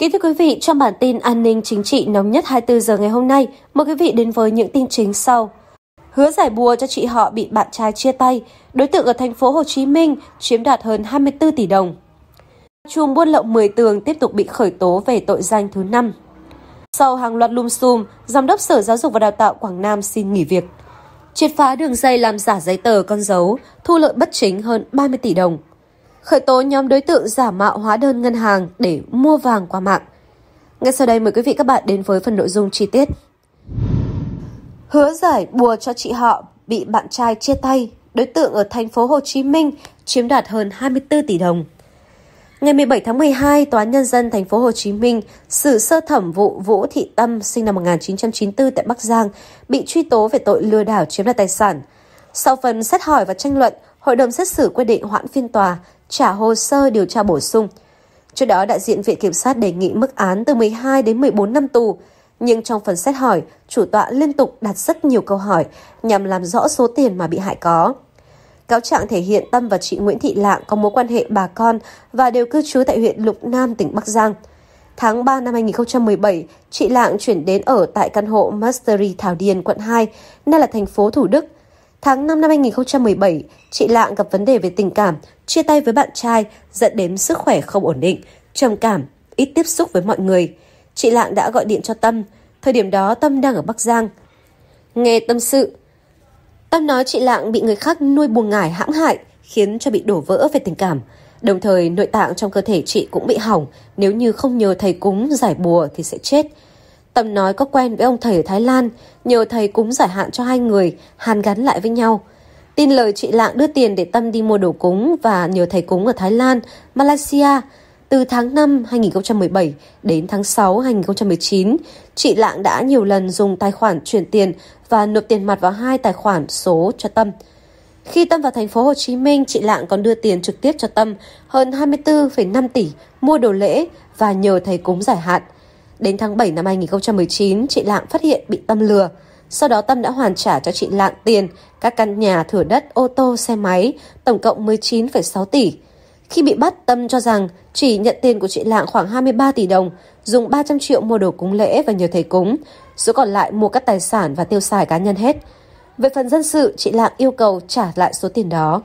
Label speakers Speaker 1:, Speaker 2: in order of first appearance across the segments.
Speaker 1: Kính thưa quý vị, trong bản tin an ninh chính trị nóng nhất 24 giờ ngày hôm nay, mời quý vị đến với những tin chính sau. Hứa giải bùa cho chị họ bị bạn trai chia tay, đối tượng ở thành phố Hồ Chí Minh chiếm đoạt hơn 24 tỷ đồng. Chùm buôn lậu 10 tường tiếp tục bị khởi tố về tội danh thứ 5. Sau hàng loạt lùm xùm, Giám đốc Sở Giáo dục và Đào tạo Quảng Nam xin nghỉ việc. Triệt phá đường dây làm giả giấy tờ con dấu, thu lợi bất chính hơn 30 tỷ đồng. Khởi tố nhóm đối tượng giả mạo hóa đơn ngân hàng để mua vàng qua mạng. Ngay sau đây mời quý vị các bạn đến với phần nội dung chi tiết. Hứa giải bùa cho chị họ bị bạn trai chia tay, đối tượng ở thành phố Hồ Chí Minh chiếm đoạt hơn 24 tỷ đồng. Ngày 17 tháng 12, Tòa án Nhân dân thành phố Hồ Chí Minh xử sơ thẩm vụ Vũ Thị Tâm sinh năm 1994 tại Bắc Giang bị truy tố về tội lừa đảo chiếm đoạt tài sản. Sau phần xét hỏi và tranh luận, Hội đồng xét xử quyết định hoãn phiên tòa, trả hồ sơ điều tra bổ sung. Trước đó, đại diện Viện Kiểm sát đề nghị mức án từ 12 đến 14 năm tù. Nhưng trong phần xét hỏi, chủ tọa liên tục đặt rất nhiều câu hỏi nhằm làm rõ số tiền mà bị hại có. Cáo trạng thể hiện Tâm và chị Nguyễn Thị Lạng có mối quan hệ bà con và đều cư trú tại huyện Lục Nam, tỉnh Bắc Giang. Tháng 3 năm 2017, chị Lạng chuyển đến ở tại căn hộ Mastery Thảo Điền, quận 2, nay là thành phố Thủ Đức. Tháng 5 năm 2017, chị Lạng gặp vấn đề về tình cảm, chia tay với bạn trai, dẫn đến sức khỏe không ổn định, trầm cảm, ít tiếp xúc với mọi người. Chị Lạng đã gọi điện cho Tâm. Thời điểm đó Tâm đang ở Bắc Giang. Nghe tâm sự, Tâm nói chị Lạng bị người khác nuôi buồng ngải hãm hại, khiến cho bị đổ vỡ về tình cảm. Đồng thời nội tạng trong cơ thể chị cũng bị hỏng, nếu như không nhờ thầy cúng giải bùa thì sẽ chết. Tâm nói có quen với ông thầy ở Thái Lan, nhờ thầy cúng giải hạn cho hai người, hàn gắn lại với nhau. Tin lời chị Lạng đưa tiền để Tâm đi mua đồ cúng và nhờ thầy cúng ở Thái Lan, Malaysia. Từ tháng 5 2017 đến tháng 6 2019, chị Lạng đã nhiều lần dùng tài khoản chuyển tiền và nộp tiền mặt vào hai tài khoản số cho Tâm. Khi Tâm vào thành phố Hồ Chí Minh, chị Lạng còn đưa tiền trực tiếp cho Tâm hơn 24,5 tỷ mua đồ lễ và nhờ thầy cúng giải hạn. Đến tháng 7 năm 2019, chị Lạng phát hiện bị Tâm lừa. Sau đó Tâm đã hoàn trả cho chị Lạng tiền, các căn nhà, thửa đất, ô tô, xe máy, tổng cộng 19,6 tỷ. Khi bị bắt, Tâm cho rằng chỉ nhận tiền của chị Lạng khoảng 23 tỷ đồng, dùng 300 triệu mua đồ cúng lễ và nhờ thầy cúng, số còn lại mua các tài sản và tiêu xài cá nhân hết. Về phần dân sự, chị Lạng yêu cầu trả lại số tiền đó.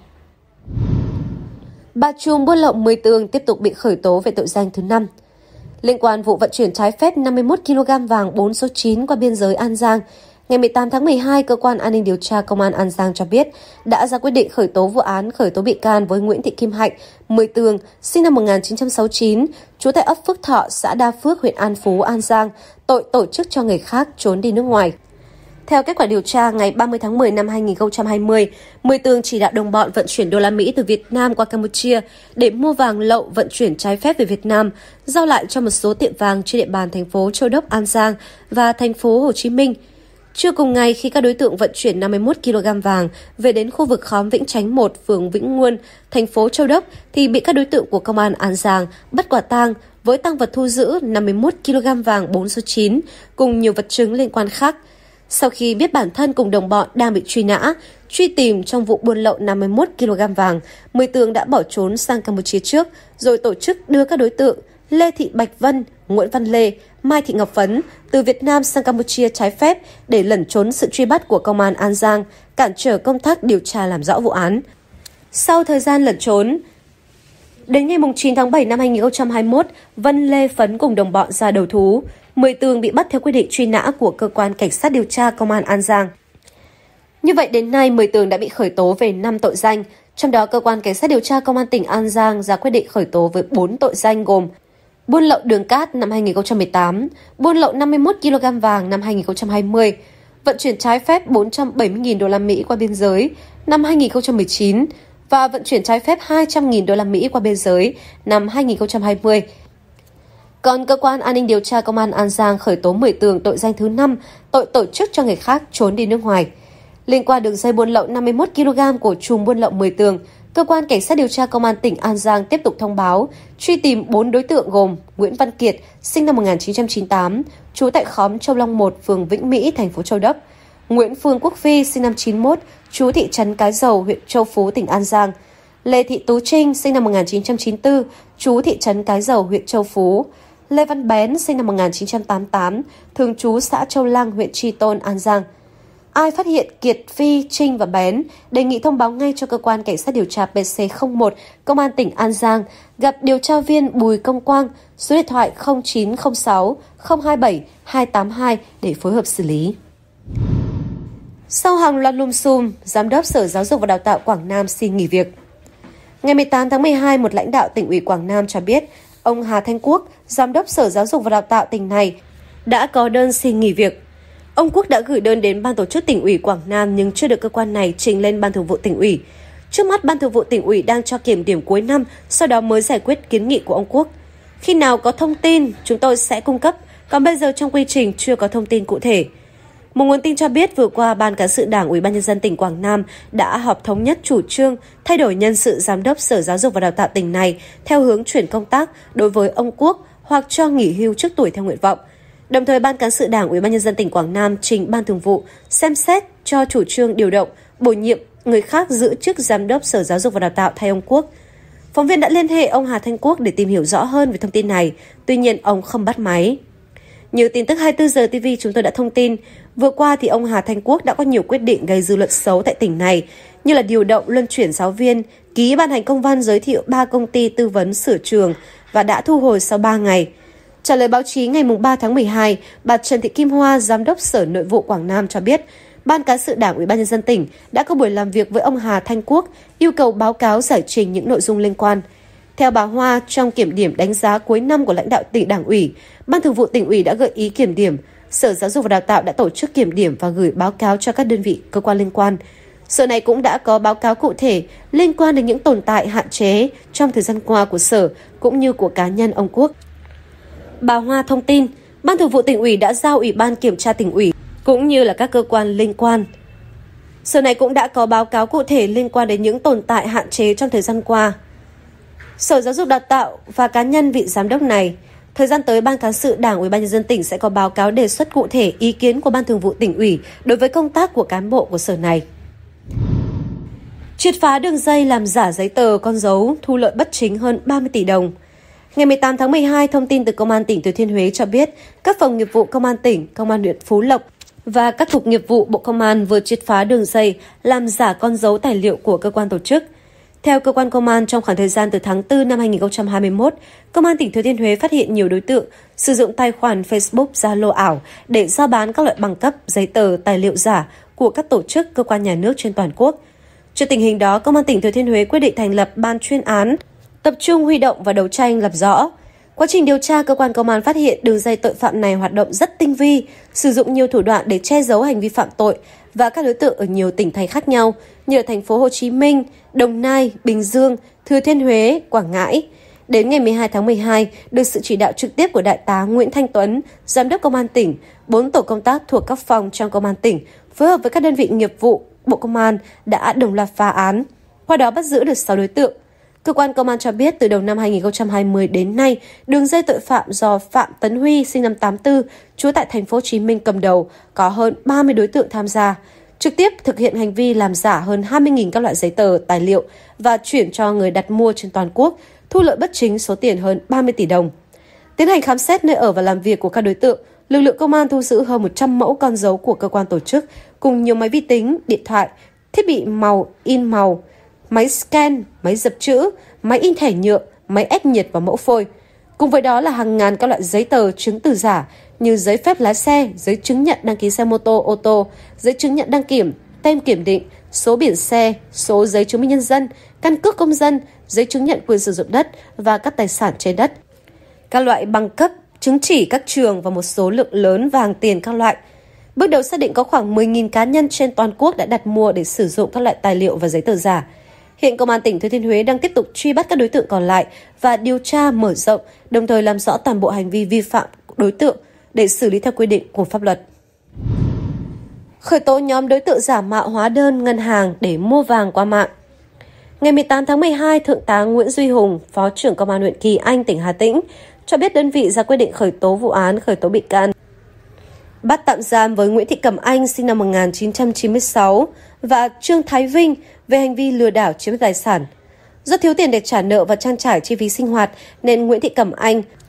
Speaker 1: Bà trùm buôn lậu 10 tường tiếp tục bị khởi tố về tội danh thứ 5. Liên quan vụ vận chuyển trái phép 51 kg vàng 4 số 9 qua biên giới An Giang, ngày 18 tháng 12, Cơ quan An ninh điều tra Công an An Giang cho biết đã ra quyết định khởi tố vụ án, khởi tố bị can với Nguyễn Thị Kim Hạnh, 10 tường, sinh năm 1969, trú tại ấp Phước Thọ, xã Đa Phước, huyện An Phú, An Giang, tội tổ chức cho người khác trốn đi nước ngoài. Theo kết quả điều tra, ngày 30 tháng 10 năm 2020, 10 tường chỉ đạo đồng bọn vận chuyển đô la Mỹ từ Việt Nam qua Campuchia để mua vàng lậu vận chuyển trái phép về Việt Nam, giao lại cho một số tiệm vàng trên địa bàn thành phố Châu Đốc, An Giang và thành phố Hồ Chí Minh. Trưa cùng ngày, khi các đối tượng vận chuyển 51 kg vàng về đến khu vực khóm Vĩnh Chánh 1, phường Vĩnh Nguồn, thành phố Châu Đốc, thì bị các đối tượng của Công an An Giang bắt quả tang với tang vật thu giữ 51 kg vàng 4 số 9 cùng nhiều vật chứng liên quan khác. Sau khi biết bản thân cùng đồng bọn đang bị truy nã, truy tìm trong vụ buôn lậu 51 kg vàng, 10 tường đã bỏ trốn sang Campuchia trước, rồi tổ chức đưa các đối tượng Lê Thị Bạch Vân, Nguyễn Văn Lê, Mai Thị Ngọc Phấn từ Việt Nam sang Campuchia trái phép để lẩn trốn sự truy bắt của Công an An Giang, cản trở công tác điều tra làm rõ vụ án. Sau thời gian lẩn trốn, đến ngày 9 tháng 7 năm 2021, Vân, Lê, Phấn cùng đồng bọn ra đầu thú. 10 tường bị bắt theo quyết định truy nã của Cơ quan Cảnh sát điều tra Công an An Giang. Như vậy đến nay, 10 tường đã bị khởi tố về 5 tội danh, trong đó Cơ quan Cảnh sát điều tra Công an tỉnh An Giang ra quyết định khởi tố với 4 tội danh gồm buôn lậu đường cát năm 2018, buôn lậu 51 kg vàng năm 2020, vận chuyển trái phép 470.000 đô la Mỹ qua biên giới năm 2019 và vận chuyển trái phép 200.000 đô la Mỹ qua biên giới năm 2020. Còn Cơ quan An ninh điều tra Công an An Giang khởi tố 10 tường tội danh thứ 5, tội tổ chức cho người khác trốn đi nước ngoài. Liên quan đường dây buôn lậu 51 kg của chùm buôn lậu 10 tường, Cơ quan Cảnh sát điều tra Công an tỉnh An Giang tiếp tục thông báo truy tìm 4 đối tượng gồm Nguyễn Văn Kiệt, sinh năm 1998, trú tại khóm Châu Long 1, phường Vĩnh Mỹ, thành phố Châu Đốc; Nguyễn Phương Quốc Phi, sinh năm 91, trú thị trấn Cái Dầu, huyện Châu Phú, tỉnh An Giang; Lê Thị Tú Trinh, sinh năm 1994, trú thị trấn Cái Dầu, huyện Châu Phú; Lê Văn Bén, sinh năm 1988, thường trú xã Châu Lăng, huyện Tri Tôn, An Giang. Ai phát hiện Kiệt, Phi, Trinh và Bén, đề nghị thông báo ngay cho cơ quan cảnh sát điều tra PC01, Công an tỉnh An Giang, gặp điều tra viên Bùi Công Quang, số điện thoại 0906 027 282 để phối hợp xử lý. Sau hàng loạt lùm xùm, Giám đốc Sở Giáo dục và Đào tạo Quảng Nam xin nghỉ việc. Ngày 18 tháng 12, một lãnh đạo tỉnh ủy Quảng Nam cho biết, ông Hà Thanh Quốc, Giám đốc Sở Giáo dục và Đào tạo tỉnh này, đã có đơn xin nghỉ việc. Ông Quốc đã gửi đơn đến Ban tổ chức tỉnh ủy Quảng Nam nhưng chưa được cơ quan này trình lên Ban Thường vụ tỉnh ủy. Trước mắt, Ban Thường vụ tỉnh ủy đang cho kiểm điểm cuối năm, sau đó mới giải quyết kiến nghị của ông Quốc. Khi nào có thông tin, chúng tôi sẽ cung cấp, còn bây giờ trong quy trình chưa có thông tin cụ thể. Một nguồn tin cho biết vừa qua, Ban Cán sự Đảng Ủy ban nhân dân tỉnh Quảng Nam đã họp thống nhất chủ trương thay đổi nhân sự Giám đốc Sở Giáo dục và Đào tạo tỉnh này theo hướng chuyển công tác đối với ông Quốc hoặc cho nghỉ hưu trước tuổi theo nguyện vọng. Đồng thời, Ban Cán sự Đảng Ủy ban nhân dân tỉnh Quảng Nam trình Ban Thường vụ xem xét cho chủ trương điều động, bổ nhiệm người khác giữ chức Giám đốc Sở Giáo dục và Đào tạo thay ông Quốc. Phóng viên đã liên hệ ông Hà Thanh Quốc để tìm hiểu rõ hơn về thông tin này, tuy nhiên ông không bắt máy. Như tin tức 24 giờ TV chúng tôi đã thông tin, vừa qua thì ông Hà Thanh Quốc đã có nhiều quyết định gây dư luận xấu tại tỉnh này, như là điều động luân chuyển giáo viên, ký ban hành công văn giới thiệu 3 công ty tư vấn sửa trường và đã thu hồi sau 3 ngày. Trả lời báo chí ngày 3 tháng 12, bà Trần Thị Kim Hoa, Giám đốc Sở Nội vụ Quảng Nam cho biết, Ban Cán sự Đảng Ủy ban nhân dân tỉnh đã có buổi làm việc với ông Hà Thanh Quốc, yêu cầu báo cáo giải trình những nội dung liên quan. Theo bà Hoa, trong kiểm điểm đánh giá cuối năm của lãnh đạo tỉnh Đảng ủy, Ban Thường vụ tỉnh ủy đã gợi ý kiểm điểm. Sở Giáo dục và Đào tạo đã tổ chức kiểm điểm và gửi báo cáo cho các đơn vị cơ quan liên quan. Sở này cũng đã có báo cáo cụ thể liên quan đến những tồn tại hạn chế trong thời gian qua của Sở cũng như của cá nhân ông Quốc. Bà Hoa thông tin, Ban Thường vụ tỉnh ủy đã giao Ủy ban Kiểm tra tỉnh ủy cũng như là các cơ quan liên quan. Sở này cũng đã có báo cáo cụ thể liên quan đến những tồn tại hạn chế trong thời gian qua. Sở Giáo dục Đào tạo và cá nhân vị giám đốc này, thời gian tới Ban Cán sự Đảng Ủy ban nhân dân tỉnh sẽ có báo cáo đề xuất cụ thể ý kiến của Ban Thường vụ tỉnh ủy đối với công tác của cán bộ của sở này. Triệt phá đường dây làm giả giấy tờ con dấu, thu lợi bất chính hơn 30 tỷ đồng. Ngày 18 tháng 12, thông tin từ Công an tỉnh Thừa Thiên Huế cho biết, các phòng nghiệp vụ Công an tỉnh, Công an huyện Phú Lộc và các cục nghiệp vụ Bộ Công an vừa triệt phá đường dây làm giả con dấu tài liệu của cơ quan tổ chức. Theo cơ quan công an, trong khoảng thời gian từ tháng 4 năm 2021, Công an tỉnh Thừa Thiên Huế phát hiện nhiều đối tượng sử dụng tài khoản Facebook, Zalo ảo để rao bán các loại bằng cấp, giấy tờ, tài liệu giả của các tổ chức, cơ quan nhà nước trên toàn quốc. Trước tình hình đó, Công an tỉnh Thừa Thiên Huế quyết định thành lập ban chuyên án, tập trung huy động và đấu tranh làm rõ. Quá trình điều tra, cơ quan công an phát hiện đường dây tội phạm này hoạt động rất tinh vi, sử dụng nhiều thủ đoạn để che giấu hành vi phạm tội và các đối tượng ở nhiều tỉnh thành khác nhau như ở thành phố Hồ Chí Minh, Đồng Nai, Bình Dương, Thừa Thiên Huế, Quảng Ngãi. Đến ngày 12 tháng 12, được sự chỉ đạo trực tiếp của Đại tá Nguyễn Thanh Tuấn, Giám đốc Công an tỉnh, 4 tổ công tác thuộc các phòng trong Công an tỉnh, phối hợp với các đơn vị nghiệp vụ, Bộ Công an đã đồng loạt phá án. Qua đó bắt giữ được 6 đối tượng. Cơ quan công an cho biết từ đầu năm 2020 đến nay, đường dây tội phạm do Phạm Tấn Huy, sinh năm 84, trú tại thành phố Hồ Chí Minh cầm đầu, có hơn 30 đối tượng tham gia, trực tiếp thực hiện hành vi làm giả hơn 20.000 các loại giấy tờ, tài liệu và chuyển cho người đặt mua trên toàn quốc, thu lợi bất chính số tiền hơn 30 tỷ đồng. Tiến hành khám xét nơi ở và làm việc của các đối tượng, lực lượng công an thu giữ hơn 100 mẫu con dấu của cơ quan tổ chức, cùng nhiều máy vi tính, điện thoại, thiết bị in màu, máy scan, máy dập chữ, máy in thẻ nhựa, máy ép nhiệt và mẫu phôi. Cùng với đó là hàng ngàn các loại giấy tờ, chứng từ giả như giấy phép lái xe, giấy chứng nhận đăng ký xe mô tô, ô tô, giấy chứng nhận đăng kiểm, tem kiểm định, số biển xe, số giấy chứng minh nhân dân, căn cước công dân, giấy chứng nhận quyền sử dụng đất và các tài sản trên đất. Các loại bằng cấp, chứng chỉ các trường và một số lượng lớn vàng tiền các loại. Bước đầu xác định có khoảng 10.000 cá nhân trên toàn quốc đã đặt mua để sử dụng các loại tài liệu và giấy tờ giả. Hiện Công an tỉnh Thừa Thiên Huế đang tiếp tục truy bắt các đối tượng còn lại và điều tra mở rộng, đồng thời làm rõ toàn bộ hành vi vi phạm đối tượng để xử lý theo quy định của pháp luật. Khởi tố nhóm đối tượng giả mạo hóa đơn ngân hàng để mua vàng qua mạng. Ngày 18 tháng 12, Thượng tá Nguyễn Duy Hùng, Phó trưởng Công an huyện Kỳ Anh, tỉnh Hà Tĩnh, cho biết đơn vị ra quyết định khởi tố vụ án, khởi tố bị can, bắt tạm giam với Nguyễn Thị Cẩm Anh, sinh năm 1996, và Trương Thái Vinh về hành vi lừa đảo chiếm tài sản. Do thiếu tiền để trả nợ và trang trải chi phí sinh hoạt, nên Nguyễn Thị Cẩm Anh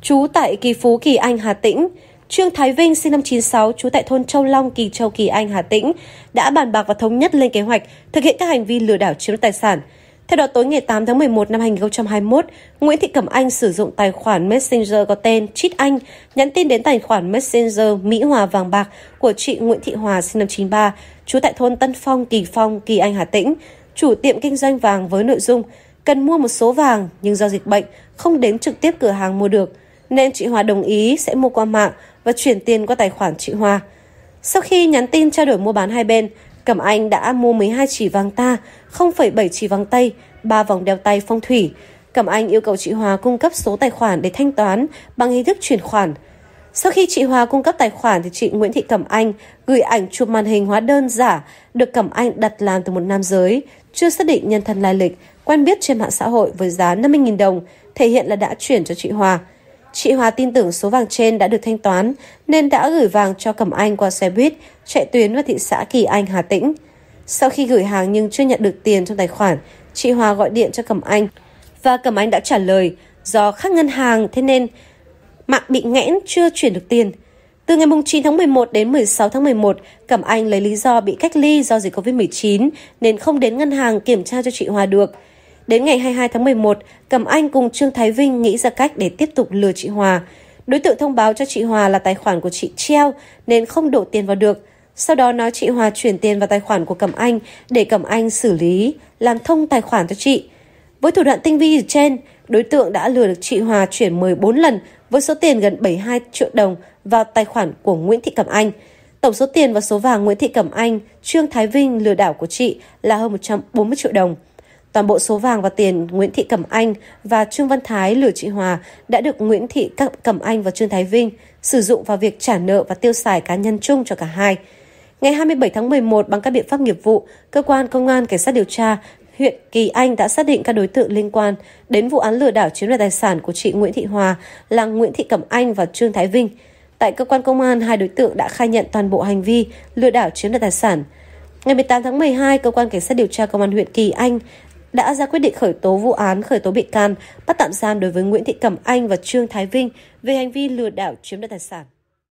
Speaker 1: trú tại Kỳ Phú, Kỳ Anh, Hà Tĩnh. Trương Thái Vinh, sinh năm 96, trú tại thôn Châu Long, Kỳ Châu, Kỳ Anh, Hà Tĩnh, đã bàn bạc và thống nhất lên kế hoạch thực hiện các hành vi lừa đảo chiếm đoạt tài sản. Theo đó, tối ngày 8 tháng 11 năm 2021, Nguyễn Thị Cẩm Anh sử dụng tài khoản Messenger có tên Chit Anh, nhắn tin đến tài khoản Messenger Mỹ Hòa Vàng Bạc của chị Nguyễn Thị Hòa, sinh năm 93, trú tại thôn Tân Phong, Kỳ Anh, Hà Tĩnh, chủ tiệm kinh doanh vàng với nội dung cần mua một số vàng nhưng do dịch bệnh không đến trực tiếp cửa hàng mua được, nên chị Hòa đồng ý sẽ mua qua mạng và chuyển tiền qua tài khoản chị Hòa. Sau khi nhắn tin trao đổi mua bán hai bên, Cẩm Anh đã mua 12 chỉ vàng ta, 0,7 chỉ vàng tây, 3 vòng đeo tay phong thủy. Cẩm Anh yêu cầu chị Hòa cung cấp số tài khoản để thanh toán bằng hình thức chuyển khoản. Sau khi chị Hòa cung cấp tài khoản thì chị Nguyễn Thị Cẩm Anh gửi ảnh chụp màn hình hóa đơn giả được Cẩm Anh đặt làm từ một nam giới, chưa xác định nhân thân lai lịch, quen biết trên mạng xã hội với giá 50.000 đồng, thể hiện là đã chuyển cho chị Hòa. Chị Hòa tin tưởng số vàng trên đã được thanh toán nên đã gửi vàng cho Cẩm Anh qua xe buýt chạy tuyến vào thị xã Kỳ Anh, Hà Tĩnh. Sau khi gửi hàng nhưng chưa nhận được tiền trong tài khoản, chị Hòa gọi điện cho Cẩm Anh và Cẩm Anh đã trả lời do khác ngân hàng thế nên mạng bị nghẽn chưa chuyển được tiền. Từ ngày 9 tháng 11 đến 16 tháng 11, Cẩm Anh lấy lý do bị cách ly do dịch Covid-19 nên không đến ngân hàng kiểm tra cho chị Hòa được. Đến ngày 22 tháng 11, Cẩm Anh cùng Trương Thái Vinh nghĩ ra cách để tiếp tục lừa chị Hòa. Đối tượng thông báo cho chị Hòa là tài khoản của chị treo nên không đổ tiền vào được. Sau đó nói chị Hòa chuyển tiền vào tài khoản của Cẩm Anh để Cẩm Anh xử lý, làm thông tài khoản cho chị. Với thủ đoạn tinh vi trên, đối tượng đã lừa được chị Hòa chuyển 14 lần với số tiền gần 72 triệu đồng vào tài khoản của Nguyễn Thị Cẩm Anh. Tổng số tiền và số vàng Nguyễn Thị Cẩm Anh, Trương Thái Vinh lừa đảo của chị là hơn 140 triệu đồng. Toàn bộ số vàng và tiền Nguyễn Thị Cẩm Anh và Trương Văn Thái lừa chị Hòa đã được Nguyễn Thị Cẩm Anh và Trương Thái Vinh sử dụng vào việc trả nợ và tiêu xài cá nhân chung cho cả hai. Ngày 27 tháng 11, bằng các biện pháp nghiệp vụ, cơ quan công an cảnh sát điều tra huyện Kỳ Anh đã xác định các đối tượng liên quan đến vụ án lừa đảo chiếm đoạt tài sản của chị Nguyễn Thị Hòa là Nguyễn Thị Cẩm Anh và Trương Thái Vinh. Tại cơ quan công an, hai đối tượng đã khai nhận toàn bộ hành vi lừa đảo chiếm đoạt tài sản. Ngày 18 tháng 12, cơ quan cảnh sát điều tra công an huyện Kỳ Anh đã ra quyết định khởi tố vụ án, khởi tố bị can, bắt tạm giam đối với Nguyễn Thị Cẩm Anh và Trương Thái Vinh về hành vi lừa đảo chiếm đoạt tài sản.